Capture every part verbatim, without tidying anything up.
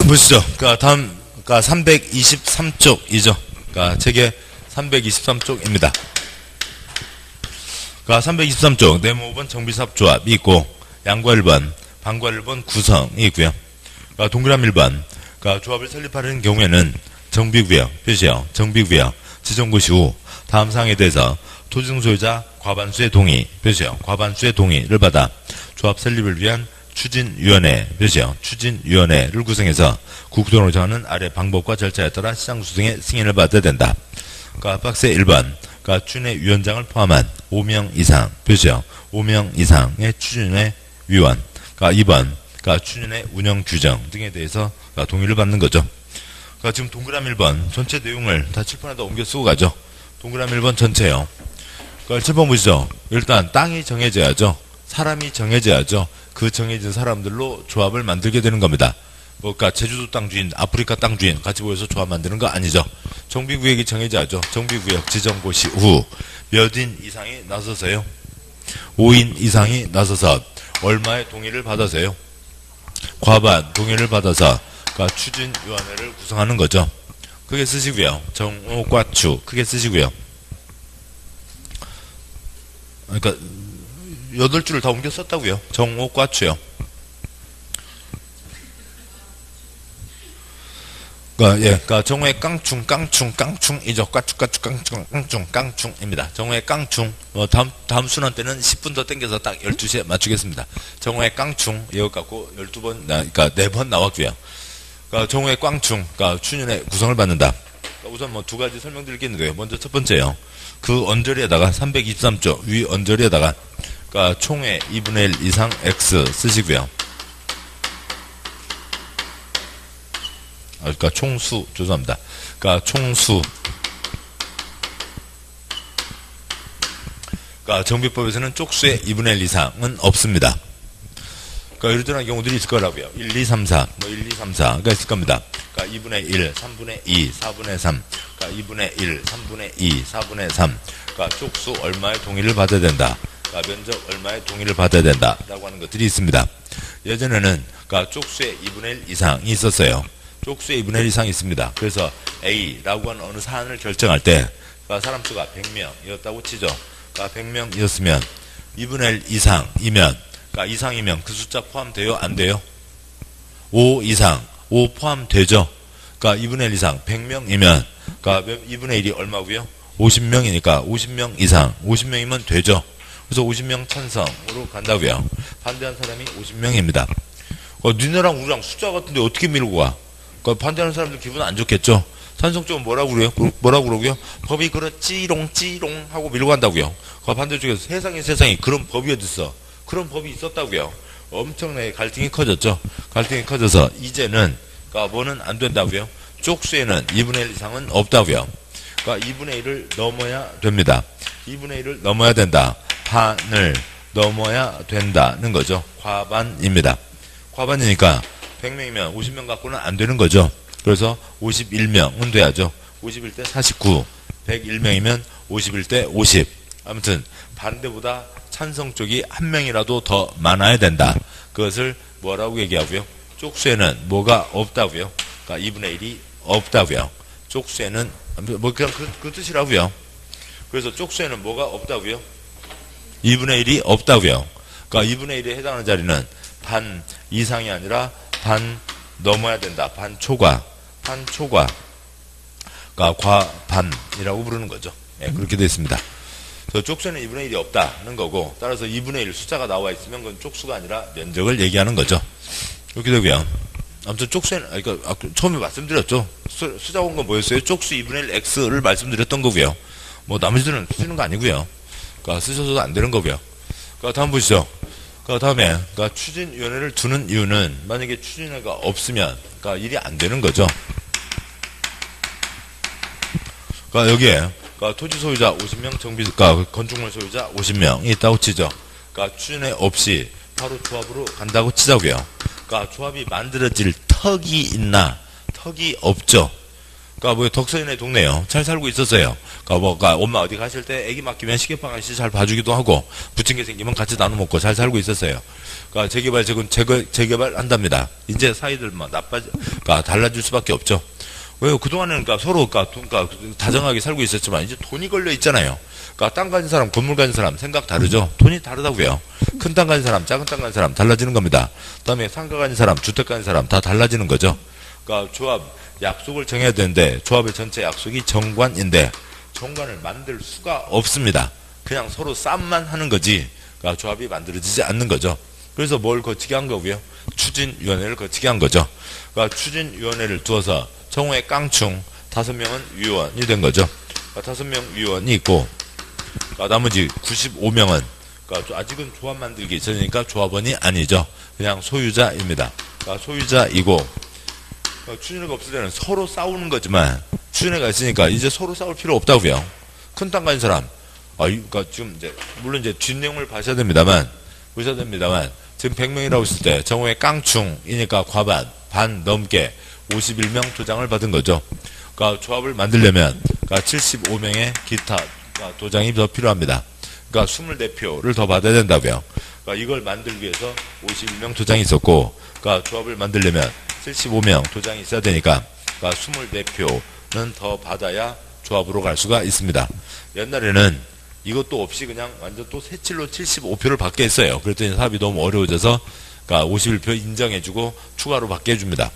보시죠. 그러니까 다음, 그러니까 삼백이십삼 쪽이죠. 그러니까 책의 삼백이십삼 쪽입니다. 그러니까 삼백이십삼 쪽 네모 오 번 정비사업 조합이 있고 양과 일 번, 방과 일 번 구성이 있고요. 그러니까 동그라미 일 번, 그러니까 조합을 설립하는 경우에는 정비구역, 표시요. 정비구역 지정고 시후 다음 사항에 대해서 토지등 소유자 과반수의 동의, 표시요. 과반수의 동의를 받아 조합 설립을 위한 추진위원회, 표시요. 추진위원회를 구성해서 국토를 정하는 아래 방법과 절차에 따라 시장 수승의 승인을 받아야 된다. 그러니까 박스 일 번, 그러니까 추진회 위원장을 포함한 오 명 이상, 표시요. 오 명 이상의 추진회 위원. 그러니까 이 번, 그러니까 추진회 운영 규정 등에 대해서 그러니까 동의를 받는 거죠. 그러니까 지금 동그라미 일 번 전체 내용을 다 칠판에다 옮겨 쓰고 가죠. 동그라미 일 번 전체요. 그러니까 칠 번 보시죠. 일단 땅이 정해져야죠. 사람이 정해져야죠. 그 정해진 사람들로 조합을 만들게 되는 겁니다. 뭐, 그러니까 제주도 땅 주인, 아프리카 땅 주인 같이 모여서 조합 만드는 거 아니죠. 정비구역이 정해져야죠. 정비구역 지정고 시후 몇 인 이상이 나서서요. 오 인 이상이 나서서 얼마의 동의를 받아서요. 과반 동의를 받아서 그러니까 추진위원회를 구성하는 거죠. 크게 쓰시고요. 정오과추 크게 쓰시고요. 그러니까 여덟 줄을 다 옮겨 썼다고요. 정오과추요. 그러니까 예, 그러니까 정오의 깡충, 깡충, 깡충이죠. 까축, 까축, 깡충, 깡충, 깡충입니다. 정오의 깡충. 어, 다음 다음 순환 때는 십 분 더 땡겨서 딱 열두 시에 맞추겠습니다. 정오의 깡충 이거 갖고 열두 번, 그러니까 네 번 나왔고요. 그러니까 정오의 깡충, 그러니까 추진의 구성을 받는다. 그러니까 우선 뭐 두 가지 설명드리겠는데요. 먼저 첫 번째요. 그 언저리에다가 삼백이십삼 쪽 위 언저리에다가 그러니까 총의 이분의 일 이상 X 쓰시고요. 그러니까 총수, 죄송합니다. 그러니까 총수. 그러니까 정비법에서는 쪽수의 이분의 일 이상은 없습니다. 그러니까 예를 들어 경우들이 있을 거라고요. 일, 이, 삼, 사, 뭐 일, 이, 삼, 사가 있을 겁니다. 그러니까 이분의 일, 삼분의 이, 사분의 삼, 그러니까 이분의 일, 삼분의 이, 사분의 삼. 그러니까 쪽수 얼마의 동의를 받아야 된다. 그러니까 면적 얼마의 동의를 받아야 된다라고 하는 것들이 있습니다. 예전에는 그러니까 쪽수의 이분의 일 이상이 있었어요. 쪽수의 이분의 일 이상이 있습니다. 그래서 A라고 하는 어느 사안을 결정할 때 그러니까 사람 수가 백 명이었다고 치죠. 그러니까 백 명이었으면 이분의 일 이상이면 그러니까 이상이면 그 숫자 포함돼요? 안 돼요? 오 이상, 오 포함되죠? 그러니까 이분의 일 이상, 백 명이면 그러니까 이분의 일이 얼마고요? 오십 명이니까 오십 명 이상, 오십 명이면 되죠? 그래서 오십 명 찬성으로 간다고요. 반대한 사람이 오십 명입니다. 어, 니네랑 우리랑 숫자 같은데 어떻게 밀고 가? 그러니까 반대하는 사람들 기분 안 좋겠죠? 찬성 쪽은 뭐라고 그래요? 뭐라고 그러고요? 법이 그렇지롱, 찌롱 하고 밀고 간다고요. 그 반대쪽에서 세상에 세상에 그런 법이 어딨어? 그런 법이 있었다고요. 엄청나게 갈등이 커졌죠. 갈등이 커져서 이제는 그러니까 뭐는 안 된다고요. 쪽수에는 이분의 일 이상은 없다고요. 그러니까 이분의 일을 넘어야 됩니다. 이분의 일을 넘어야 된다. 반을 넘어야 된다는 거죠. 과반입니다. 과반이니까 백 명이면 오십 명 갖고는 안 되는 거죠. 그래서 오십일 명은 돼야죠. 오십일 대 사십구. 백일 명이면 오십일 대 오십. 아무튼 반대보다 찬성 쪽이 한 명이라도 더 많아야 된다. 그것을 뭐라고 얘기하고요? 쪽수에는 뭐가 없다고요? 그러니까 이분의 일이 없다고요. 쪽수에는 뭐 그냥 그, 그 뜻이라고요. 그래서 쪽수에는 뭐가 없다고요? 이분의 일이 없다고요. 그러니까 이분의 일에 해당하는 자리는 반 이상이 아니라 반 넘어야 된다. 반 초과. 반 초과. 그러니까 과반이라고 부르는 거죠. 네, 그렇게 되어 있습니다. 쪽수에는 이분의 일이 없다는 거고 따라서 이분의 일 숫자가 나와 있으면 그건 쪽수가 아니라 면적을 얘기하는 거죠. 이렇게 되고요. 아무튼 쪽수에는 그러니까 아, 처음에 말씀드렸죠. 수, 숫자 온 건 뭐였어요? 쪽수 이분의 일 X를 말씀드렸던 거고요. 뭐 나머지들은 쓰는 거 아니고요. 그러니까 쓰셔도 안 되는 거고요. 그러니까 다음 보시죠. 그 다음에 그러니까 추진위원회를 두는 이유는 만약에 추진위원회가 없으면 그러니까 일이 안 되는 거죠. 그러니까 여기에 그러니까 토지 소유자 오십 명, 정비, 그러니까 건축물 소유자 오십 명이 있다고 치죠. 그러니까 추진회 없이 바로 조합으로 간다고 치자고요. 그러니까 조합이 만들어질 턱이 있나? 턱이 없죠. 그니까 뭐 덕선이네 동네요. 잘 살고 있었어요. 그니까 뭐, 그니까 엄마 어디 가실 때 애기 맡기면 시계방 아저씨 잘 봐주기도 하고, 부침개 생기면 같이 나눠 먹고 잘 살고 있었어요. 그니까 재개발, 재건, 재개, 재개발 한답니다. 이제 사이들 막 나빠지, 그니까 달라질 수밖에 없죠. 왜요? 그동안에는 그니까 서로, 그니까, 그니까 다정하게 살고 있었지만, 이제 돈이 걸려 있잖아요. 그니까 땅 가진 사람, 건물 가진 사람, 생각 다르죠? 돈이 다르다고요. 큰 땅 가진 사람, 작은 땅 가진 사람, 달라지는 겁니다. 그 다음에 상가 가진 사람, 주택 가진 사람, 다 달라지는 거죠. 그니까 조합, 약속을 정해야 되는데, 조합의 전체 약속이 정관인데, 정관을 만들 수가 없습니다. 그냥 서로 싸움만 하는 거지, 그러니까 조합이 만들어지지 않는 거죠. 그래서 뭘 거치게 한 거고요? 추진위원회를 거치게 한 거죠. 그러니까 추진위원회를 두어서 정오에 깡충 다섯 명은 위원이 된 거죠. 그러니까 다섯 명 위원이 있고, 그러니까 나머지 구십오 명은 그러니까 아직은 조합 만들기 전이니까 조합원이 아니죠. 그냥 소유자입니다. 그러니까 소유자이고, 그러니까 추진회가 없을 때는 서로 싸우는 거지만 추진회가 있으니까 이제 서로 싸울 필요 없다고요. 큰 땅 가진 사람, 아, 그러니까 지금 이제 물론 이제 뒷내용을 봐셔야 됩니다만, 보셔야 됩니다만, 지금 백 명이라고 했을 때 정오에 깡충이니까 과반, 반 넘게 오십일 명 도장을 받은 거죠. 그러니까 조합을 만들려면 그러니까 칠십오 명의 기타 도장이 더 필요합니다. 그러니까 이십사 표를 더 받아야 된다고요. 그러니까 이걸 만들기 위해서 오십일 명 도장이 있었고, 그러니까 조합을 만들려면 칠십오 명 도장이 있어야 되니까, 그러니까 이십사 표는 더 받아야 조합으로 갈 수가 있습니다. 옛날에는 이것도 없이 그냥 완전 또 새칠로 칠십오 표를 받게 했어요. 그랬더니 사업이 너무 어려워져서, 그러니까 오십일 표 인정해주고 추가로 받게 해줍니다.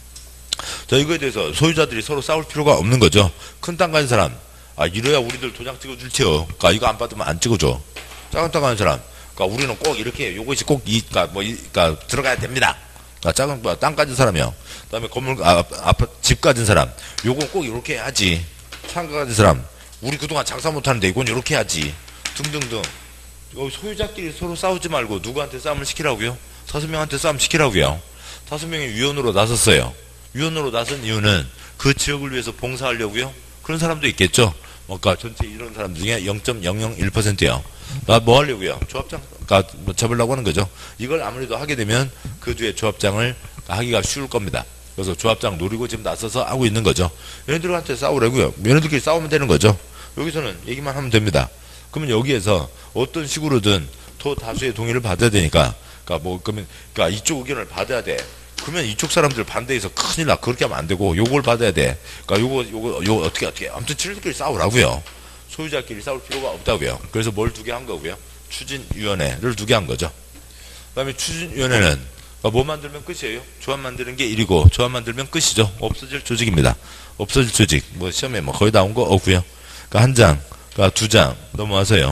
자, 이거에 대해서 소유자들이 서로 싸울 필요가 없는 거죠. 큰 땅 가진 사람, 아, 이래야 우리들 도장 찍어줄지요. 그러니까 이거 안 받으면 안 찍어줘. 작은 땅 가진 사람, 그러니까 우리는 꼭 이렇게 요것이 꼭 이, 그러니까 뭐, 이, 그러니까 들어가야 됩니다. 그러니까 작은 뭐, 땅 가진 사람이요. 그다음에 건물, 아, 아파트 집 가진 사람, 요거 꼭 이렇게 해야지. 상가 가진 사람, 우리 그동안 장사 못하는데 이건 이렇게 해야지. 등등등. 소유자끼리 서로 싸우지 말고 누구한테 싸움을 시키라고요? 다섯 명한테 싸움 시키라고요. 다섯 명이 위원으로 나섰어요. 위원으로 나선 이유는 그 지역을 위해서 봉사하려고요. 그런 사람도 있겠죠. 그러니까 전체 이런 사람 중에 영 점 영영일 퍼센트요. 나 뭐 하려고요? 조합장, 그러니까 뭐 잡으려고 하는 거죠. 이걸 아무래도 하게 되면 그 뒤에 조합장을 하기가 쉬울 겁니다. 그래서 조합장 노리고 지금 나서서 하고 있는 거죠. 얘네들한테 싸우라고요. 얘네들끼리 싸우면 되는 거죠. 여기서는 얘기만 하면 됩니다. 그러면 여기에서 어떤 식으로든 또 다수의 동의를 받아야 되니까, 그러니까 뭐 그러면 그러니까 이쪽 의견을 받아야 돼. 그러면 이쪽 사람들 반대해서 큰일 나. 그렇게 하면 안 되고 요걸 받아야 돼. 그러니까 요거 요거 요거 어떻게 어떻게 아무튼 지들끼리 싸우라고요. 소유자끼리 싸울 필요가 없다고요. 그래서 뭘 두 개 한 거고요. 추진위원회를 두 개 한 거죠. 그다음에 추진위원회는 그러니까 뭐 만들면 끝이에요. 조합 만드는 게 일이고 조합 만들면 끝이죠. 없어질 조직입니다. 없어질 조직. 뭐 시험에 뭐 거의 나온 거 없고요. 그러니까 한 장, 그러니까 두 장 넘어와서요.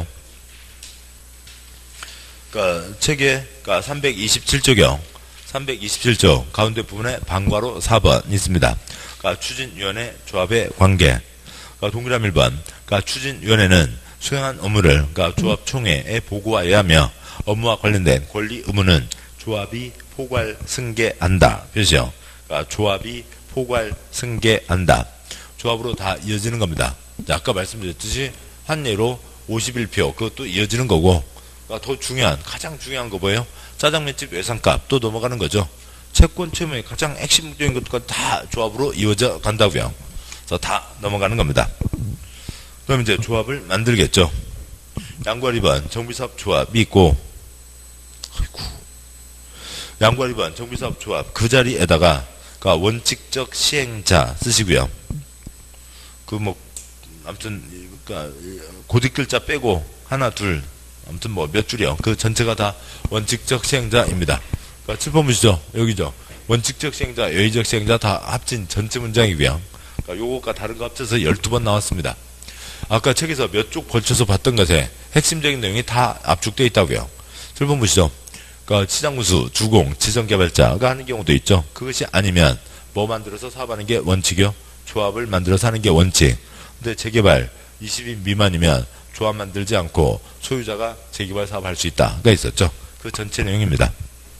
그러니까 책에 그러니까 삼백이십칠 조경. 삼백이십칠 조 가운데 부분에 방과로 사 번 있습니다. 그러니까 추진위원회 조합의 관계. 그러니까 동그라미 일 번. 그러니까 추진위원회는 수행한 업무를 그러니까 조합 총회에 보고하여야 하며 업무와 관련된 권리 의무는 조합이 포괄 승계한다. 표시요. 그러니까 조합이 포괄 승계한다. 조합으로 다 이어지는 겁니다. 자, 아까 말씀드렸듯이 한 예로 오십일 표 그것도 이어지는 거고, 그러니까 더 중요한 가장 중요한 거 뭐예요? 짜장면집 외상값 또 넘어가는 거죠. 채권 채무의 가장 핵심적인 것과 다 조합으로 이어져 간다고요. 그래서 다 넘어가는 겁니다. 그럼 이제 조합을 만들겠죠. 양과 일 번 정비사업 조합이 있고, 아이고. 양과 일 번 정비사업 조합 그 자리에다가 그러니까 원칙적 시행자 쓰시고요. 그 뭐 아무튼 그러니까 고딕 글자 빼고 하나 둘 아무튼 뭐 몇 줄이요. 그 전체가 다 원칙적 시행자입니다. 그러니까 칠 번 보시죠. 여기죠. 원칙적 시행자, 여의적 시행자 다 합친 전체 문장이고요. 그러니까 요거가 다른 거 합쳐서 열두 번 나왔습니다. 아까 책에서 몇 쪽 걸쳐서 봤던 것에 핵심적인 내용이 다 압축되어 있다고요. 칠 번 보시죠. 그러니까 시장군수, 주공, 지정개발자가 하는 경우도 있죠. 그것이 아니면 뭐 만들어서 사업하는 게 원칙이요? 조합을 만들어서 하는 게 원칙. 근데 재개발 이십 인 미만이면 조합 만들지 않고 소유자가 재개발 사업할 수 있다가 있었죠. 그 전체 내용입니다.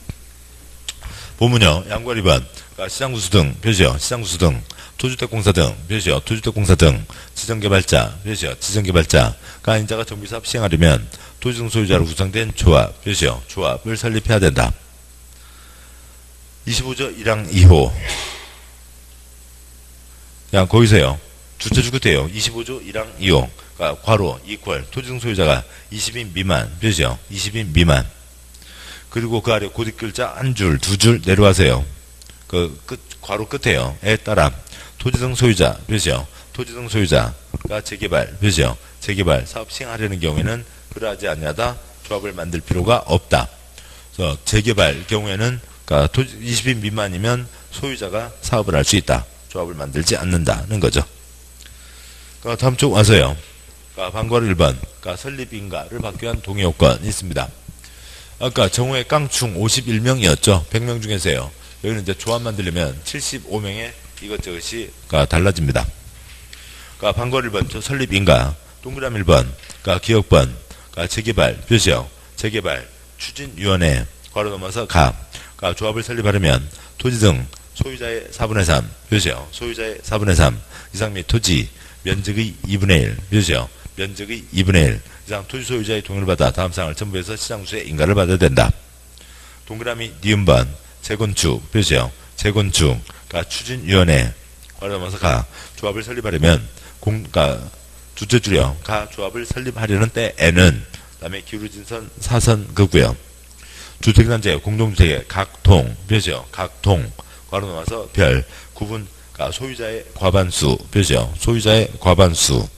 보면요. 양과 일 번 그러니까 시장군수 등 표시요. 시장군수 등 토주택공사 등 표시요. 토주택공사 등 지정개발자 표시요. 지정개발자가 인자가 정비사업 시행하려면 토지등 소유자로 구성된 조합 표시요. 조합을 설립해야 된다. 이십오 조 일 항 이 호 그냥 거기서요. 주체주 끝에요. 이십오조 일항 이호. 그러니까 괄호, 이퀄, 토지등 소유자가 이십 인 미만. 그죠? 이십 인 미만. 그리고 그 아래 고딕글자 한 줄, 두 줄 내려와서요. 그 끝, 괄호 끝에요.에 따라 토지등 소유자. 그죠? 토지등 소유자가 재개발. 그죠? 재개발 사업 시행하려는 경우에는 그러하지 않냐다. 조합을 만들 필요가 없다. 그래서 재개발 경우에는 그러니까 토지 이십 인 미만이면 소유자가 사업을 할 수 있다. 조합을 만들지 않는다는 거죠. 그러니까 다음 쪽 와서요. 그러니까 방과후 일 번. 그러니까 설립인가를 받기 위한 동의요건이 있습니다. 아까 정오의 깡충 오십일 명이었죠. 백 명 중에서요. 여기는 이제 조합 만들려면 칠십오 명의 이것저것이 그러니까 달라집니다. 그러니까 방과후 일 번. 저 설립인가. 동그라미 일 번. 그러니까 기억번. 그러니까 재개발. 표시요. 재개발. 추진위원회. 괄호 넘어서 가. 그러니까 조합을 설립하려면 토지 등 소유자의 사분의 삼. 표시요. 소유자의 사분의 삼. 이상 및 토지. 면적의 이분의 일. 표시요. 면적의 이분의 일 이상 토지 소유자의 동의를 받아 다음 사항을 첨부해서 시장수에 인가를 받아야 된다. 동그라미 니은번. 재건축. 표시요. 재건축. 그러니까 추진위원회. 괄호 넘어서 가. 조합을 설립하려면 공, 그러니까 두째 줄이요. 가 조합을 설립하려는 때에는 그 다음에 기울어진선 사선 그고요. 주택단지 공동주택의 각통. 표시요. 각통. 괄호 넘어서 별. 구분. 그러니까 소유자의 과반수. 표시요. 소유자의 과반수.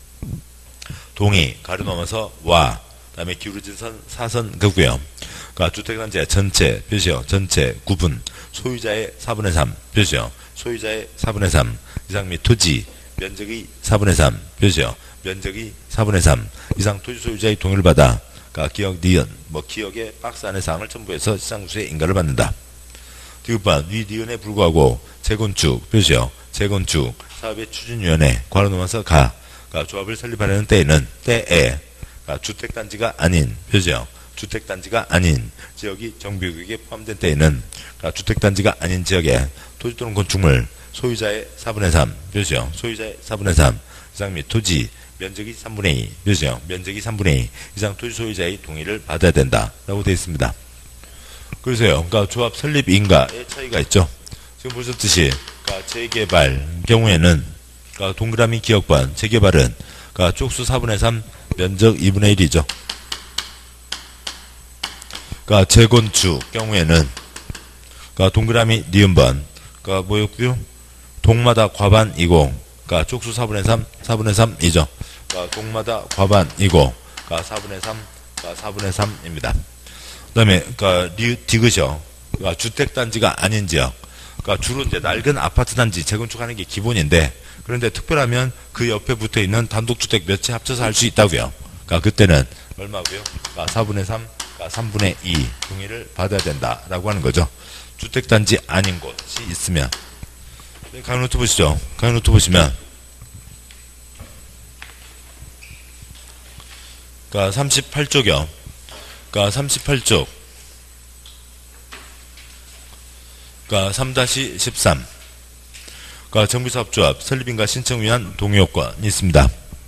동의. 가로 넘어서 와. 그 다음에 기울어진 선 사선 그고요. 그러니까 주택단지 전체. 표시요. 전체. 구분. 소유자의 사분의 삼. 표시요. 소유자의 사분의 삼. 이상 및 토지. 면적의 사분의 삼. 표시요. 면적의 사분의 삼. 이상 토지 소유자의 동의를 받아. 그러니까 기억 니은. 뭐 기억의 박스 안의 사항을 첨부해서 시장수에 인가를 받는다. 디귿번. 위 니은에 불구하고 재건축. 표시요. 재건축. 사업의 추진위원회. 괄호 넘어서 가. 그러니까 조합을 설립하려는 때에는 때에 그러니까 주택단지가 아닌. 표시요. 주택단지가 아닌 지역이 정비구역에 포함된 때에는 그러니까 주택단지가 아닌 지역에 토지 또는 건축물 소유자의 사분의 삼. 표시요. 소유자의 사분의 삼. 이상 및 토지. 면적이 삼분의 이. 표시요. 면적이 삼분의 이. 이상 토지 소유자의 동의를 받아야 된다. 라고 되어 있습니다. 그래서요. 그러니까 조합 설립 인가의 차이가 있죠. 지금 보셨듯이 그러니까 재개발 경우에는 그러니까 동그라미 기억번. 재개발은 그러니까 쪽수 사분의 삼. 면적 이분의 일이죠. 그러니까 재건축 경우에는 그러니까 동그라미 니은번. 그러니까 뭐였고요? 동마다 과반이고 그러니까 쪽수 사분의 삼. 사분의 삼이죠. 그러니까 동마다 과반이고 그러니까 사분의 삼. 그러니까 사분의 삼입니다. 그 다음에, 그니까, 디귿이요. 그러니까 주택단지가 아닌 지역. 그러니까 주로 이제 낡은 아파트 단지 재건축하는 게 기본인데, 그런데 특별하면 그 옆에 붙어 있는 단독주택 몇 채 합쳐서 할 수 있다고요. 그러니까 그때는 얼마고요? 그러니까 사분의 삼, 그러니까 삼분의 이 동의를 받아야 된다라고 하는 거죠. 주택단지 아닌 곳이 있으면. 강의노트 보시죠. 강의노트 보시면, 그러니까 삼십팔 쪽이요. 그러니까 삼십팔 쪽. 그러니까 삼 십삼. 그러니까 정비사업조합 설립인가 신청 위한 동의요건이 있습니다.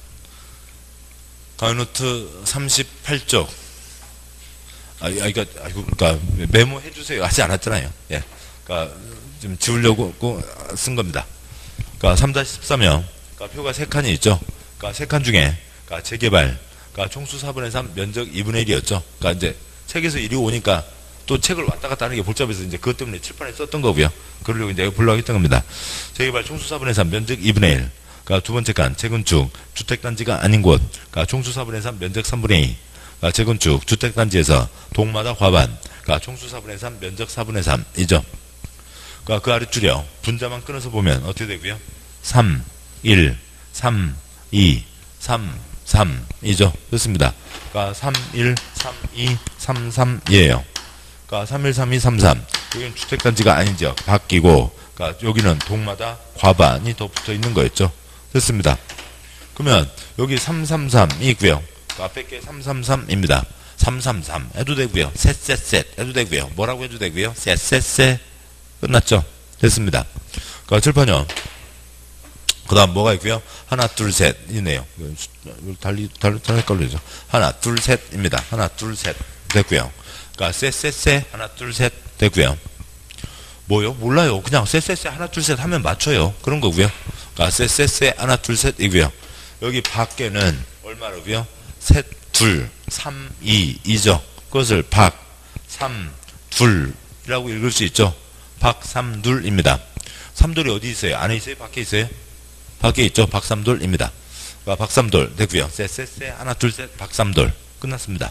강의노트 삼십팔 쪽. 아, 그러니까, 그러니까 메모해 주세요. 하지 않았잖아요. 예. 그러니까 좀 지우려고 쓴 겁니다. 그러니까 삼 십삼이요. 그러니까 표가 세 칸이 있죠. 그러니까 세 칸 중에 그러니까 재개발. 그러니까 총수 사분의 삼, 면적 이분의 일이었죠. 그러니까 이제 책에서 이리 오니까 또 책을 왔다 갔다 하는 게 복잡해서 이제 그것 때문에 칠판에 썼던 거고요. 그러려고 이제 보려고 했던 겁니다. 재개발 총수 사분의 삼, 면적 이분의 일. 그러니까 두 번째 칸, 재건축, 주택단지가 아닌 곳. 그러니까 총수 사분의 삼, 면적 삼분의 이. 그러니까 재건축, 주택단지에서 동마다 과반. 그러니까 총수 사분의 삼, 면적 사분의 삼이죠. 그러니까 그 아랫줄이요. 분자만 끊어서 보면 어떻게 되고요? 삼, 일, 삼, 이, 삼, 삼이죠. 됐습니다. 그러니까 삼, 일, 삼, 이, 삼, 삼이에요. 그러니까 삼, 일, 삼, 이, 삼, 삼. 여기는 주택단지가 아닌 지역 바뀌고, 그러니까 여기는 동마다 과반이 더 붙어 있는 거였죠. 됐습니다. 그러면 여기 삼, 삼, 삼이 있고요. 그 앞에 게 삼, 삼, 삼입니다. 삼, 삼, 삼 해도 되고요. 셋, 셋, 셋 해도 되고요. 뭐라고 해도 되고요. 셋, 셋, 셋. 끝났죠. 됐습니다. 그러니까 칠판요. 그 다음 뭐가 있고요? 하나, 둘, 셋. 이네요. 달리, 달리, 달리 헷갈리죠. 하나, 둘, 셋입니다. 하나, 둘, 셋. 됐고요. 그러니까, 셋, 셋, 셋. 하나, 둘, 셋. 됐고요. 뭐요? 몰라요. 그냥 셋, 셋, 셋. 하나, 둘, 셋 하면 맞춰요. 그런 거고요. 그러니까 셋셋셋 하나 둘 셋이고요. 여기 밖에는 얼마라고요? 셋, 둘, 삼, 이, 이죠. 그것을 박, 삼, 둘이라고 읽을 수 있죠. 박, 삼, 둘입니다. 삼돌이 어디 있어요? 안에 있어요? 밖에 있어요? 밖에 있죠. 박삼돌입니다. 그러니까 박삼돌 됐고요. 셋셋셋 하나 둘 셋 박삼돌 끝났습니다.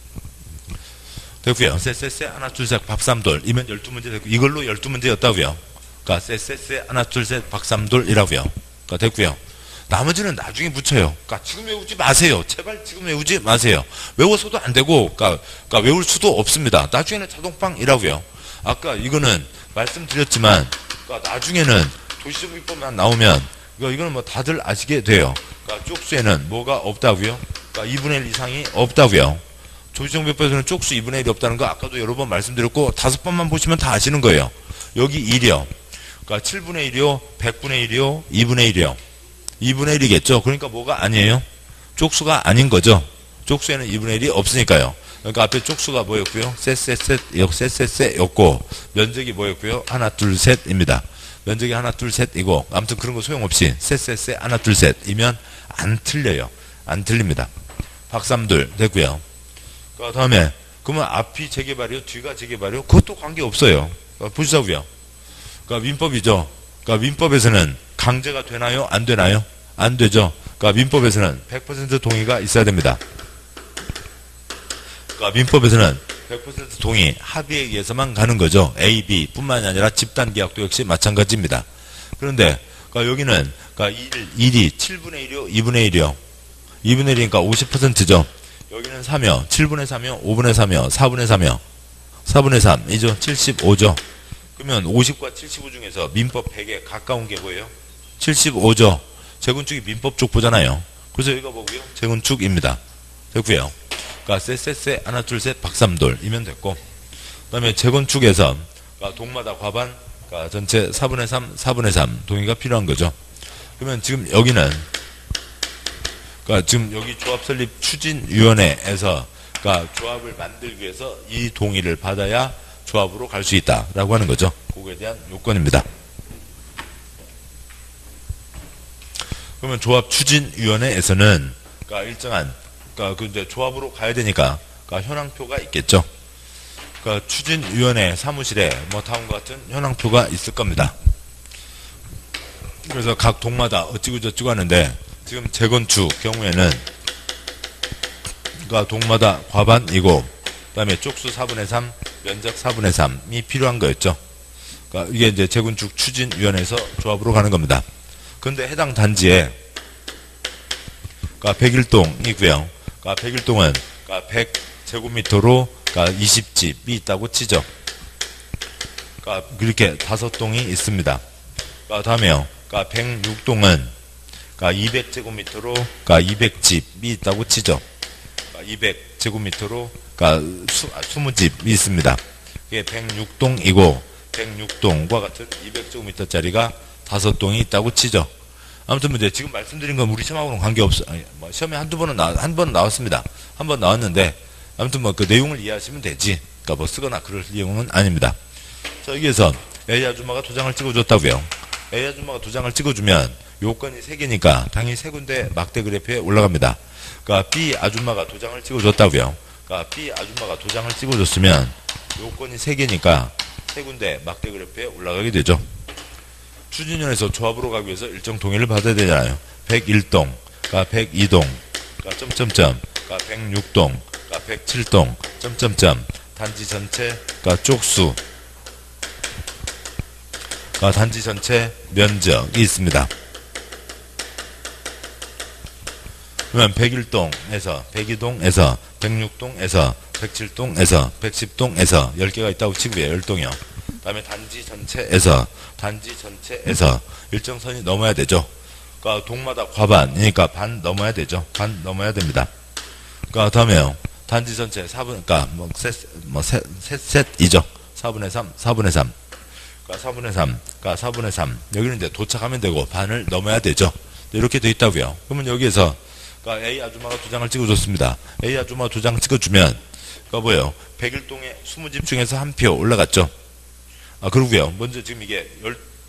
됐고요. 셋셋셋 하나 둘 셋 박삼돌 이면 열두 문제 됐고 이걸로 열두 문제였다고요. 그러니까 셋셋셋 하나 둘 셋 박삼돌이라고요. 그러니까 됐고요. 나머지는 나중에 붙여요. 그러니까 지금 외우지 마세요. 제발 지금 외우지 마세요. 외워서도 안 되고 그러니까, 그러니까 외울 수도 없습니다. 나중에는 자동빵이라고요. 아까 이거는 말씀드렸지만 그러니까 나중에는 도시적 비법만 나오면 이거 이거는 뭐 다들 아시게 돼요. 그러니까 쪽수에는 뭐가 없다고요? 그러니까 이분의 일 이상이 없다고요. 도시적 비법에서는 쪽수 이분의 일이 없다는 거 아까도 여러 번 말씀드렸고 다섯 번만 보시면 다 아시는 거예요. 여기 일이요. 그러니까 칠분의 일이요, 백분의 일이요, 이분의 일이요. 이분의 일이겠죠. 그러니까 뭐가 아니에요? 쪽수가 아닌 거죠. 쪽수에는 이분의 일이 없으니까요. 그러니까 앞에 쪽수가 뭐였고요? 셋셋셋, 셋셋셋였고 면적이 뭐였고요? 하나 둘 셋입니다. 면적이 하나 둘 셋이고 아무튼 그런 거 소용없이 셋셋셋 하나 둘 셋이면 안 틀려요. 안 틀립니다. 박삼둘 됐고요. 그 다음에 그러면 앞이 재개발이요? 뒤가 재개발이요? 그것도 관계없어요. 그러니까 보시자고요. 그러니까 민법이죠. 그러니까 민법에서는 강제가 되나요? 안 되나요? 안 되죠. 그러니까 민법에서는 백 퍼센트 동의가 있어야 됩니다. 그러니까 민법에서는 백 퍼센트 동의, 합의에 의해서만 가는 거죠. A, B 뿐만이 아니라 집단계약도 역시 마찬가지입니다. 그런데 그러니까 여기는 그러니까 일, 일이 칠분의 일이요? 이분의 일이요? 이분의 일이니까 오십 퍼센트죠. 여기는 삼이요. 칠분의 삼이요? 오분의 삼이요? 사분의 삼이요? 사분의 삼이죠. 칠십오죠. 그러면 오십과 칠십오 중에서 민법 백에 가까운 게 뭐예요? 칠십오죠. 재건축이 민법 쪽 보잖아요. 그래서 여기가 뭐고요? 재건축입니다. 됐고요. 그러니까 셋셋셋 하나 둘 셋 박삼돌이면 됐고 그 다음에 재건축에서 그러니까 동마다 과반 그러니까 전체 사분의 삼 사분의 삼 동의가 필요한 거죠. 그러면 지금 여기는 그러니까 지금 여기 조합 설립 추진위원회에서 그러니까 조합을 만들기 위해서 이 동의를 받아야 조합으로 갈 수 있다라고 하는 거죠. 그거에 대한 요건입니다. 그러면 조합 추진위원회에서는 그러니까 일정한 그러니까 그 이제 조합으로 가야 되니까 그러니까 현황표가 있겠죠. 그러니까 추진위원회 사무실에 뭐 다음과 같은 현황표가 있을 겁니다. 그래서 각 동마다 어찌고 저찌고 하는데 지금 재건축 경우에는 그러니까 동마다 과반이고 그 다음에 쪽수 사분의 삼, 면적 사분의 삼이 필요한 거였죠. 그러니까 이게 이제 재건축 추진위원회에서 조합으로 가는 겁니다. 그런데 해당 단지에 그러니까 백일 동이고요. 그러니까 백일 동은 그러니까 백 제곱미터로 그러니까 이십 집이 있다고 치죠. 그러니까 그렇게 다섯 동이 있습니다. 그러니까 다음에요. 그러니까 백육 동은 그러니까 이백 제곱미터로 그러니까 이백 집이 있다고 치죠. 그러니까 이백 제곱미터로 그러니까 수, 아, 이십 집이 있습니다. 이게 백육 동이고 백육 동과 같은 이백 제곱미터짜리가 다섯 동이 있다고 치죠. 아무튼 문제 지금 말씀드린 건 우리 시험하고는 관계없어. 아니, 뭐 시험에 한두 번은 나, 한 번 나왔습니다. 한 번 나왔는데 아무튼 뭐 그 내용을 이해하시면 되지. 그러니까 뭐 쓰거나 그럴 내용은 아닙니다. 자, 여기에서 A 아줌마가 도장을 찍어줬다고요. A 아줌마가 도장을 찍어주면 요건이 세 개니까 당연히 세 군데 막대 그래프에 올라갑니다. 그러니까 B 아줌마가 도장을 찍어줬다고요. 그러니까 B 아줌마가 도장을 찍어줬으면 요건이 세 개니까 세 군데 막대 그래프에 올라가게 되죠. 추진위원회에서 조합으로 가기 위해서 일정 동의를 받아야 되잖아요. 백일 동, 그러니까 백이 동, 그러니까 점점점, 그러니까 백육 동, 그러니까 백칠 동, 점점점, 단지 전체, 그러니까 쪽수, 그러니까 단지 전체 면적이 있습니다. 그러면 백일 동에서, 백이 동에서, 백육 동에서, 백칠 동에서, 백십 동에서 열 개가 있다고 치고요. 열 동이요. 그 다음에 단지 전체에서, 단지 전체에서 일정 선이 넘어야 되죠. 그러니까 동마다 과반이니까 반 넘어야 되죠. 반 넘어야 됩니다. 그러니까 다음에요. 단지 전체 사분, 그러니까 뭐 셋, 뭐 셋, 셋, 셋이죠. 사분의 삼, 사분의 삼. 그러니까 사분의 삼, 그러니까 사분의 삼. 여기는 이제 도착하면 되고 반을 넘어야 되죠. 이렇게 돼 있다고요. 그러면 여기에서 그러니까 A 아줌마가 두 장을 찍어줬습니다. A 아줌마가 두 장 찍어주면 그러니까 뭐예요? 백일 동에 이십 집 중에서 한 표 올라갔죠. 아, 그러고요. 먼저 지금 이게 열,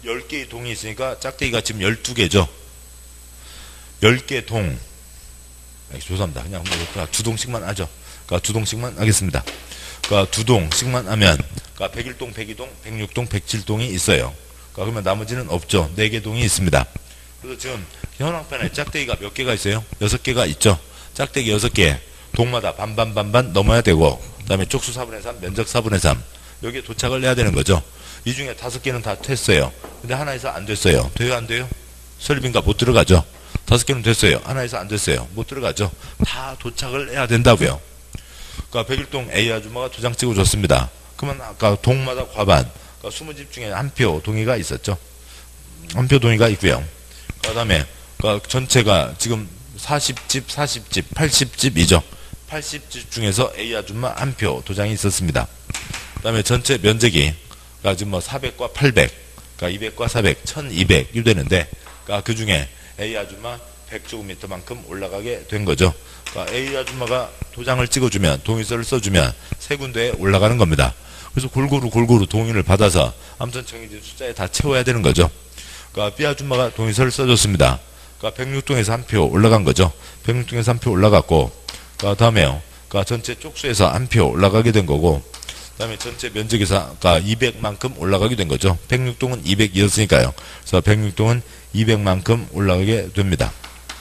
열 개의 동이 있으니까 짝대기가 지금 열두 개죠. 열 개 동. 죄송합니다. 그냥 뭐 두 동씩만 하죠. 그러니까 두 동씩만 하겠습니다. 그러니까 두 동씩만 하면 그러니까 백일 동, 백이 동, 백육 동, 백칠 동이 있어요. 그러니까 그러면 나머지는 없죠. 네 개 동이 있습니다. 그래서 지금 현황편에 짝대기가 몇 개가 있어요? 여섯 개가 있죠. 짝대기 여섯 개. 동마다 반반 반반 넘어야 되고 그 다음에 쪽수 사분의 삼, 면적 사분의 삼. 여기에 도착을 해야 되는 거죠. 이 중에 다섯 개는 다 됐어요. 근데 하나에서 안 됐어요. 돼요, 안 돼요? 설립인가 못 들어가죠. 다섯 개는 됐어요. 하나에서 안 됐어요. 못 들어가죠. 다 도착을 해야 된다고요. 그러니까 백일 동 A 아줌마가 두 장 찍어줬습니다. 그러면 아까 동마다 과반. 그러니까 이십 집 중에 한 표 동의가 있었죠. 한 표 동의가 있고요. 그 다음에 그러니까 전체가 지금 사십 집, 사십 집, 팔십 집이죠. 팔십 집 중에서 A 아줌마 한 표 도장이 있었습니다. 그 다음에 전체 면적이 그러니까 지금 뭐 사백과 팔백, 그러니까 이백과 사백, 천이백 이 되는데 그러니까 그 중에 A 아줌마 백 제곱미터만큼 올라가게 된 거죠. 그러니까 A 아줌마가 도장을 찍어주면 동의서를 써주면 세 군데에 올라가는 겁니다. 그래서 골고루 골고루 동의를 받아서 아무튼 정해진 숫자에 다 채워야 되는 거죠. 그러니까 B 아줌마가 동의서를 써줬습니다. 그러니까 백육 동에서 한 표 올라간 거죠. 백육 동에서 한 표 올라갔고 그 다음에요. 그러니까 전체 쪽수에서 한 표 올라가게 된 거고 그 다음에 전체 면적에서 그러니까 이백만큼 올라가게 된 거죠. 백육 동은 이백이었으니까요. 그래서 백육 동은 이백만큼 올라가게 됩니다.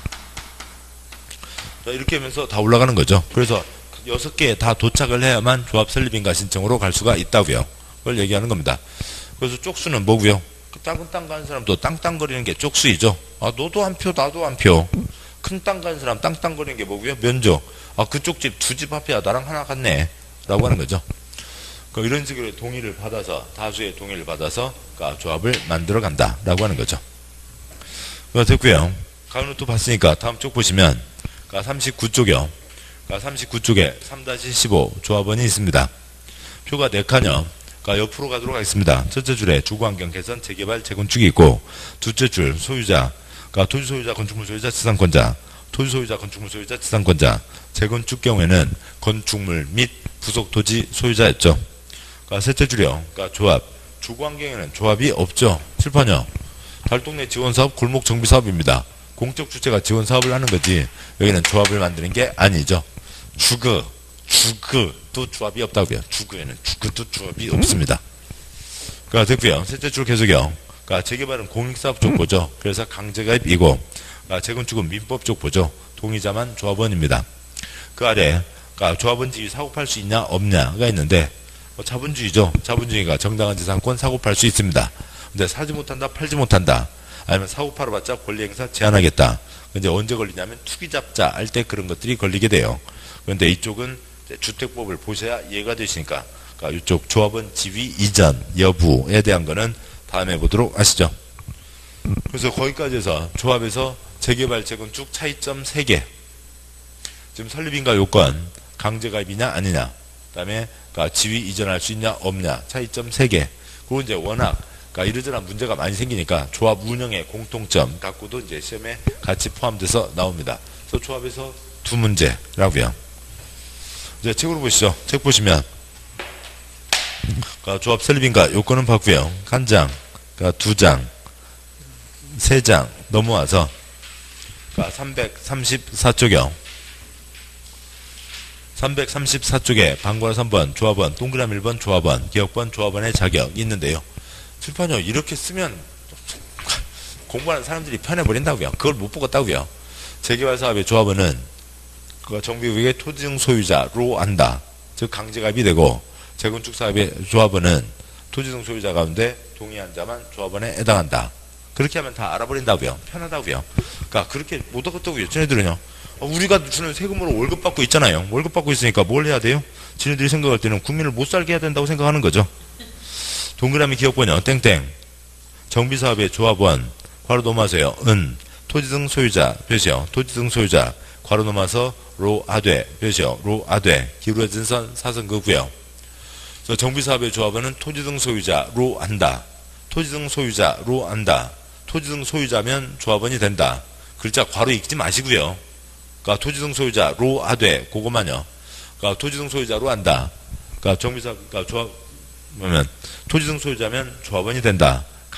자, 이렇게 하면서 다 올라가는 거죠. 그래서 여섯 개 다 도착을 해야만 조합 설립인가 신청으로 갈 수가 있다고요. 그걸 얘기하는 겁니다. 그래서 쪽수는 뭐고요? 그 작은 땅 가는 사람도 땅땅거리는 게 쪽수이죠. 아, 너도 한 표, 나도 한 표. 큰 땅 가는 사람 땅땅거리는 게 뭐고요? 면적. 아, 그쪽 집 두 집 앞이야. 나랑 하나 같네. 라고 하는 거죠. 그러니까 이런 식으로 동의를 받아서, 다수의 동의를 받아서 그러니까 조합을 만들어 간다. 라고 하는 거죠. 그러니까 됐고요. 가운데 봤으니까 다음 쪽 보시면 그러니까 삼십구 쪽이요. 그러니까 삼십구 쪽에 삼 십오 조합원이 있습니다. 표가 네 칸이요. 그러니까 옆으로 가도록 하겠습니다. 첫째 줄에 주거환경 개선, 재개발, 재건축이 있고 둘째 줄 소유자, 그러니까 토지 소유자, 건축물 소유자, 지상권자, 토지 소유자, 건축물 소유자, 지상권자, 재건축 경우에는 건축물 및 부속 토지 소유자였죠. 그러니까 셋째 줄이요. 그러니까 조합, 주거환경에는 조합이 없죠. 칠판이요. 달동네 지원사업, 골목 정비사업입니다. 공적 주체가 지원 사업을 하는 거지 여기는 조합을 만드는 게 아니죠. 주거, 주거도 조합이 없다고요. 주거에는 주거도 조합이 없습니다. 그러니까 됐고요. 셋째 줄 계속이요. 그러니까 재개발은 공익사업 쪽 보죠. 그래서 강제가입이고 그러니까 재건축은 민법 쪽 보죠. 동의자만 조합원입니다. 그 아래 그러니까 조합원 지위 사고팔 수 있냐 없냐가 있는데 뭐 자본주의죠. 자본주의가 정당한 재산권 사고팔 수 있습니다. 근데 사지 못한다, 팔지 못한다. 아니면 사고 팔아봤자 권리행사 제한하겠다. 이제 언제 걸리냐면 투기잡자 할 때 그런 것들이 걸리게 돼요. 그런데 이쪽은 주택법을 보셔야 이해가 되시니까 그러니까 이쪽 조합원 지위 이전 여부에 대한 거는 다음에 보도록 하시죠. 그래서 거기까지 해서 조합에서 재개발, 재건축 차이점 세 개. 지금 설립인가 요건, 강제가입이냐 아니냐. 그 다음에 그러니까 지위 이전할 수 있냐 없냐. 차이점 세 개. 그리고 이제 워낙 그러니까 이러저러한 문제가 많이 생기니까 조합 운영의 공통점 갖고도 이제 시험에 같이 포함돼서 나옵니다. 그래서 조합에서 두 문제라고요. 이제 책으로 보시죠. 책 보시면 그러니까 조합 설립인가 요건은 봤고요. 한 장, 그러니까 두 장, 세 장 넘어와서 그러니까 삼백삼십사 쪽이요. 삼백삼십사 쪽에 방과 삼 번 조합원, 동그라미 일 번 조합원, 기억번 조합원의 자격이 있는데요. 칠판이요. 이렇게 쓰면 공부하는 사람들이 편해버린다고요. 그걸 못 보겠다고요. 재개발 사업의 조합원은 그 정비구역의 토지증 소유자로 한다. 즉 강제가입이 되고 재건축 사업의 조합원은 토지증 소유자 가운데 동의한 자만 조합원에 해당한다. 그렇게 하면 다 알아버린다고요. 편하다고요. 그러니까 그렇게 못 하겠다고요. 쟤네들은요. 우리가 주는 세금으로 월급 받고 있잖아요. 월급 받고 있으니까 뭘 해야 돼요? 쟤네들이 생각할 때는 국민을 못 살게 해야 된다고 생각하는 거죠. 동그라미 기억번요. 땡땡. 정비사업의 조합원 괄호 넘어서요. 은 토지등 소유자 표시요. 토지등 소유자 괄호 넘어서 로 하되 표시요. 로 하되 기울어진 선 사선거고요. 그래서 정비사업의 조합원은 토지등 소유자로 한다. 토지등 소유자로 한다. 토지등 소유자면 조합원이 된다. 글자 괄호 읽지 마시고요. 그러니까 토지등 소유자로 하되 그것만요. 그러니까 토지등 소유자로 한다. 그러니까 정비사업 그러니까 조합 뭐면 토지등 소유자면 조합원이 된다.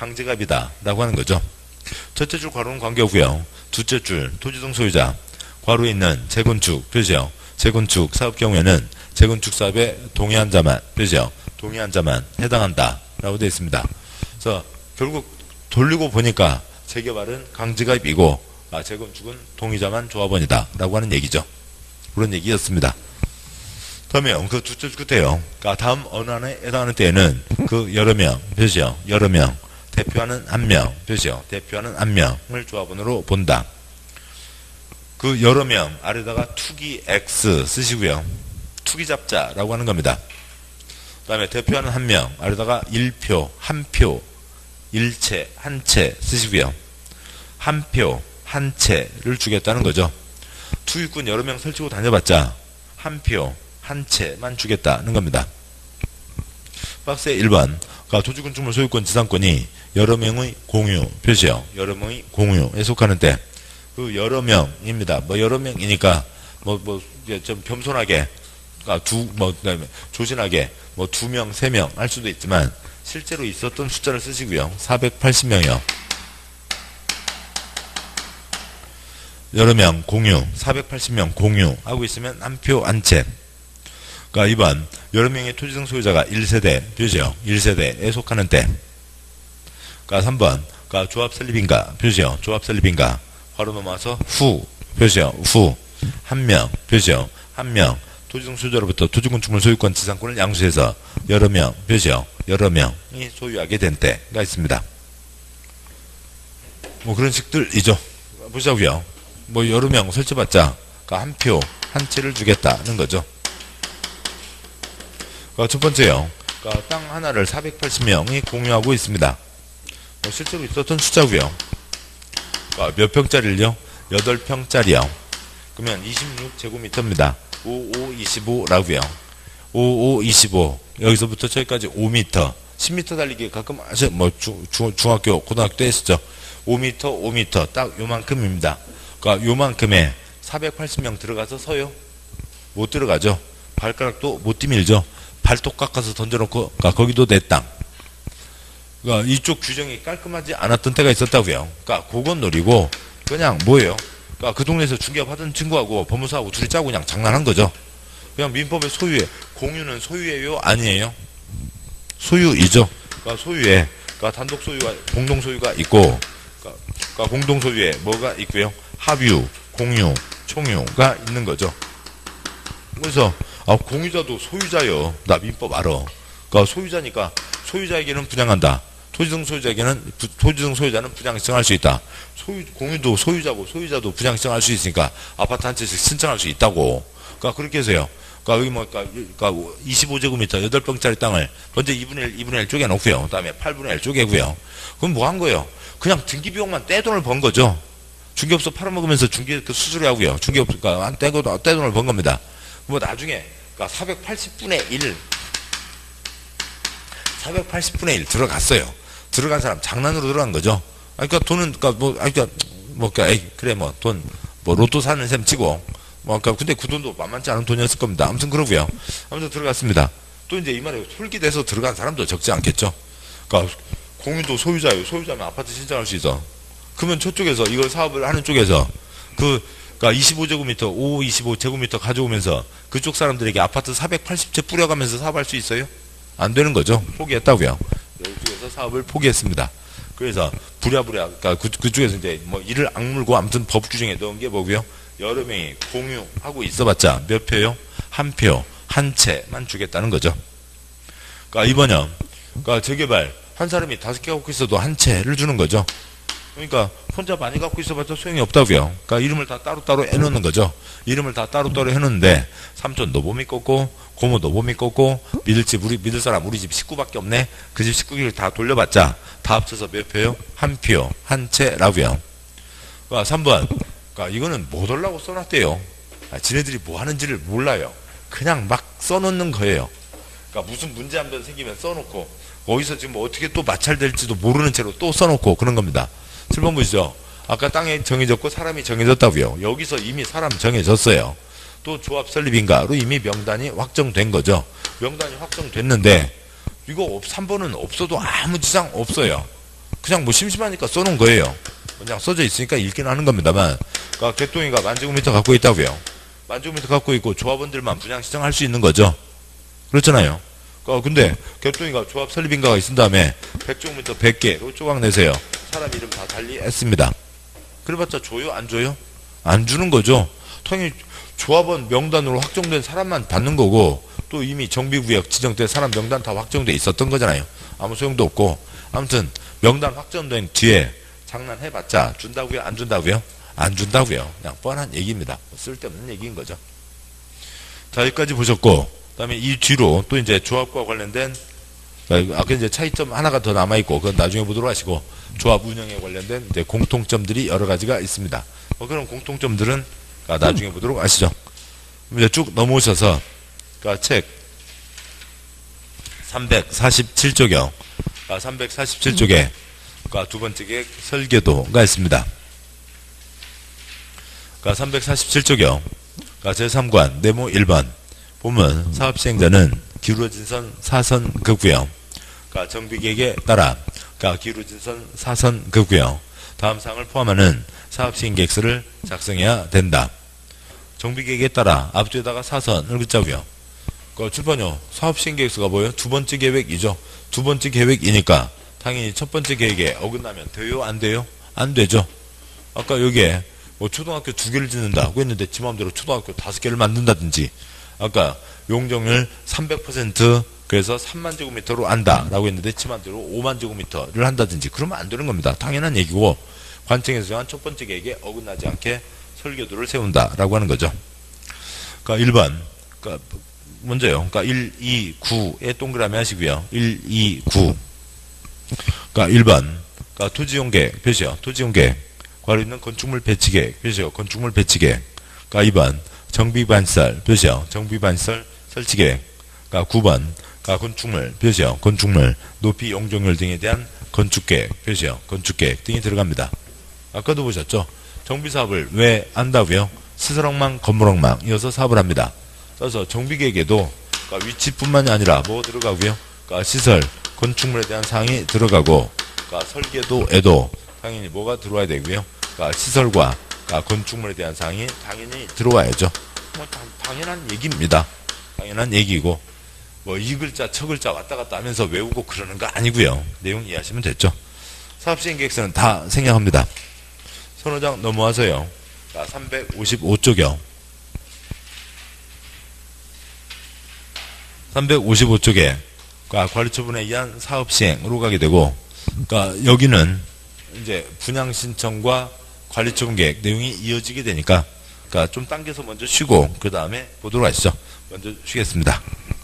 강제갑이다 라고 하는 거죠. 첫째 줄 괄호는 관계고요. 둘째 줄 토지 등 소유자 괄호에 있는 재건축 표시요. 재건축 사업 경우에는 재건축 사업에 동의한 자만 표시요. 동의한 자만 해당한다 라고 되어 있습니다. 그래서 결국 돌리고 보니까 재개발은 강제가입이고 아, 재건축은 동의자만 조합원이다 라고 하는 얘기죠. 그런 얘기였습니다. 다음에요. 그 둘째 줄 끝에요. 그러니까 다음 언안에 해당하는 때에는 그 여러 명 표시요. 여러 명 대표하는 한 명 표시요. 대표하는 한 명을 조합원으로 본다. 그 여러 명 아래다가 투기 X 쓰시고요. 투기 잡자라고 하는 겁니다. 그 다음에 대표하는 한 명 아래다가 일표, 한표, 일체, 한채 쓰시고요. 한 표, 한 채를 주겠다는 거죠. 투기꾼 여러 명 설치고 다녀봤자 한 표, 한 채만 주겠다는 겁니다. 박스의 일 번 그러니까 토지건축물 소유권 지상권이 여러 명의 공유 표시요. 여러 명의 공유에 속하는 때 그 여러 명입니다. 뭐 여러 명이니까 뭐 뭐 좀 겸손하게 그러니까 두 뭐 그다음에 조신하게 뭐 두 명, 세 명 할 수도 있지만 실제로 있었던 숫자를 쓰시고요. 사백팔십 명이요. 여러 명 공유, 사백팔십 명 공유 하고 있으면 한 표 한 채. 그러니까 이 번 여러 명의 토지 등 소유자가 일 세대 표시요. 일 세대에 속하는 때. 그러니까 삼 번 그러니까 조합 설립인가 표시요. 조합 설립인가 바로 넘어와서 후 표시요. 후 한 명 표시요. 한 명 토지 등 소유자로부터 토지건축물 소유권 지상권을 양수해서 여러 명 표시요. 여러 명이 소유하게 된 때가 있습니다. 뭐 그런 식들이죠. 보자고요. 뭐 여러 명 설치받자 그러니까 한 표 한 채를 주겠다는 거죠. 그러니까 첫 번째요. 그러니까 땅 하나를 사백팔십 명이 공유하고 있습니다. 뭐 실제로 있었던 숫자고요. 그러니까 몇 평짜리를요? 여덟 평짜리요. 그러면 이십육 제곱미터입니다. 오오 이십오라고요. 오오 이십오 여기서부터 저기까지 오 미터 십 미터 달리기 가끔 하셔 뭐 중, 중, 중학교 고등학교 때 했었죠. 오 미터 오 미터 딱 요만큼입니다. 그러니까 요만큼에 사백팔십 명 들어가서 서요? 못 들어가죠. 발가락도 못 디밀죠. 발톱 깎아서 던져놓고 그러니까 거기도 내 땅. 그러니까 이쪽 규정이 깔끔하지 않았던 때가 있었다고요. 그러니까 그건 노리고 그냥 뭐예요? 그러니까 그 동네에서 중개업하던 친구하고 법무사하고 둘이 짜고 그냥 장난한 거죠. 그냥 민법의 소유에 공유는 소유예요? 아니에요? 소유이죠. 그러니까 소유에 그러니까 단독 소유와 공동 소유가 있고 그러니까, 그러니까 공동 소유에 뭐가 있고요? 합유, 공유, 총유가 있는 거죠. 그래서 아, 공유자도 소유자요. 나 민법 알아. 그러니까 소유자니까 소유자에게는 분양한다. 토지등 소유자에게는 부, 토지등 소유자는 분양 신청할 수 있다. 소유 공유도 소유자고 소유자도 분양 신청할 수 있으니까 아파트 한 채씩 신청할 수 있다고. 그러니까 그렇게 해서요. 그러니까 여기 뭐 그러니까, 그러니까 이십오 제곱미터 여덟 평짜리 땅을 먼저 이분의 일, 이분의 일 쪼개 놓고요. 그다음에 팔분의 일 쪼개고요. 그럼 뭐 한 거예요? 그냥 등기 비용만 떼돈을 번 거죠. 중개업소 팔아먹으면서 중개 그 수수료 하고요. 중개업소가 안 떼고 떼돈을 번 겁니다. 뭐 나중에 그러니까 사백팔십 분의 일 사백팔십 분의 일 들어갔어요. 들어간 사람 장난으로 들어간 거죠. 그러니까 돈은 그러니까 뭐 그러니까 뭐 그러니까 에이, 그래 뭐 돈 뭐 로또 사는 셈 치고 뭐 그러니까 근데 그 돈도 만만치 않은 돈이었을 겁니다. 아무튼 그러고요. 아무튼 들어갔습니다. 또 이제 이 말에 솔깃해서 들어간 사람도 적지 않겠죠. 그러니까 공유도 소유자예요. 소유자면 아파트 신청할 수 있어. 그러면 저쪽에서 이걸 사업을 하는 쪽에서 그 그러니까 이십오 제곱미터, 오 이십오 제곱미터 가져오면서 그쪽 사람들에게 아파트 사백팔십 채 뿌려가면서 사업할 수 있어요? 안 되는 거죠. 포기했다고요. 이쪽에서 사업을 포기했습니다. 그래서 부랴부랴 그러니까 그, 그쪽에서 이제 뭐 이를 악물고 아무튼 법 규정에 넣은 게 뭐고요? 여러 명이 공유하고 있어봤자 몇 표요? 한 표, 한 채만 주겠다는 거죠. 그러니까 이번요. 그러니까 재개발 한 사람이 다섯 개 갖고 있어도 한 채를 주는 거죠. 그러니까 혼자 많이 갖고 있어봤자 소용이 없다고요. 그러니까 이름을 다 따로따로 해놓는 거죠. 이름을 다 따로따로 해놓는데 삼촌도 못 믿겠고 고모도 못 믿겠고 믿을 집 우리 믿을 사람 우리 집 식구밖에 없네. 그 집 식구를 다 돌려봤자 다 합쳐서 몇 표요? 한 표, 한 채라고요. 그러니까 삼 번. 그러니까 이거는 못 올라고 써놨대요. 아, 지네들이 뭐 하는지를 몰라요. 그냥 막 써놓는 거예요. 그러니까 무슨 문제 한 번 생기면 써놓고 어디서 지금 뭐 어떻게 또 마찰될지도 모르는 채로 또 써놓고 그런 겁니다. 칠 번 보시죠. 아까 땅이 정해졌고 사람이 정해졌다고요. 여기서 이미 사람 정해졌어요. 또 조합 설립인가로 이미 명단이 확정된 거죠. 명단이 확정됐는데 이거 삼 번은 없어도 아무 지장 없어요. 그냥 뭐 심심하니까 써놓은 거예요. 그냥 써져 있으니까 읽긴 하는 겁니다만, 그러니까 개똥이가 만제곱미터 갖고 있다고요. 만제곱미터 갖고 있고 조합원들만 분양 신청할 수 있는 거죠. 그렇잖아요. 그러니까 근데 개똥이가 조합 설립인가가 있은 다음에 백 제곱미터 백 개로 조각 내세요. 사람 이름 다 달리 했습니다. 그래봤자 줘요? 안 줘요? 안 주는 거죠. 당연히 조합원 명단으로 확정된 사람만 받는 거고, 또 이미 정비구역 지정된 사람 명단 다 확정돼 있었던 거잖아요. 아무 소용도 없고. 아무튼 명단 확정된 뒤에 장난해봤자 준다고요? 안 준다고요? 안 준다고요. 그냥 뻔한 얘기입니다. 쓸데없는 얘기인 거죠. 자, 여기까지 보셨고, 그 다음에 이 뒤로 또 이제 조합과 관련된, 아까 이제 차이점 하나가 더 남아있고, 그건 나중에 보도록 하시고, 조합 운영에 관련된 이제 공통점들이 여러 가지가 있습니다. 뭐 그런 공통점들은 나중에 보도록 하시죠. 이제 쭉 넘어오셔서, 그러니까 책 삼백사십칠 쪽이요. 삼백사십칠 쪽에 두 번째 계획 설계도가 있습니다. 삼백사십칠 쪽이요. 제삼 관 네모 일 번 보면 사업시행자는 기울어진 선 사선 긋고요. 정비계획에 따라 기울어진 선 사선 긋고요. 다음 사항을 포함하는 사업시행계획서를 작성해야 된다. 정비계획에 따라 앞뒤에다가 사선을 긋자고요. 칠 번요. 사업시행계획서가 뭐예요? 두 번째 계획이죠. 두 번째 계획이니까 당연히 첫 번째 계획에 어긋나면 돼요? 안 돼요? 안 되죠. 아까 여기에 뭐 초등학교 두 개를 짓는다고 했는데 지 마음대로 초등학교 다섯 개를 만든다든지, 아까 용적률 삼백 퍼센트 그래서 삼만 제곱미터로 한다라고 했는데 지 마음대로 오만 제곱미터를 한다든지, 그러면 안 되는 겁니다. 당연한 얘기고, 관청에서 정한 첫 번째 계획에 어긋나지 않게 설계도를 세운다라고 하는 거죠. 그러니까 일 번, 그러니까 먼저요. 그러니까 일, 이, 구에 동그라미 하시고요. 일, 이, 구. 그러니까 일 번, 그러니까 토지용계획 표시요. 토지용계획. 바로 있는 건축물 배치계획 표시요. 건축물 배치계획. 그러니까 이 번, 정비반시설 표시요. 정비반시설 설치계획. 그러니까 구 번, 그러니까 건축물 표시요. 건축물 높이 용적률 등에 대한 건축계획 표시요. 건축계획 등이 들어갑니다. 아까도 보셨죠? 정비사업을 왜 한다고요? 시설엉망, 건물엉망 이어서 사업을 합니다. 그래서 정비계획에도 그러니까 위치뿐만이 아니라 뭐 들어가고요? 그러니까 시설, 건축물에 대한 사항이 들어가고, 그러니까 설계도에도 당연히 뭐가 들어와야 되고요? 그러니까 시설과 그러니까 건축물에 대한 사항이 당연히 들어와야죠. 뭐 당연한 얘기입니다. 당연한 얘기고, 뭐 이 글자 저 글자 왔다 갔다 하면서 외우고 그러는 거 아니고요. 내용 이해하시면 됐죠. 사업시행계획서는 다 생략합니다. 선호장 넘어와서요. 삼백오십오 쪽이요. 삼백오십오 쪽에 관리처분에 의한 사업시행으로 가게 되고, 그러니까 여기는 이제 분양신청과 관리처분계획 내용이 이어지게 되니까, 그러니까 좀 당겨서 먼저 쉬고 그 다음에 보도록 하시죠. 먼저 쉬겠습니다.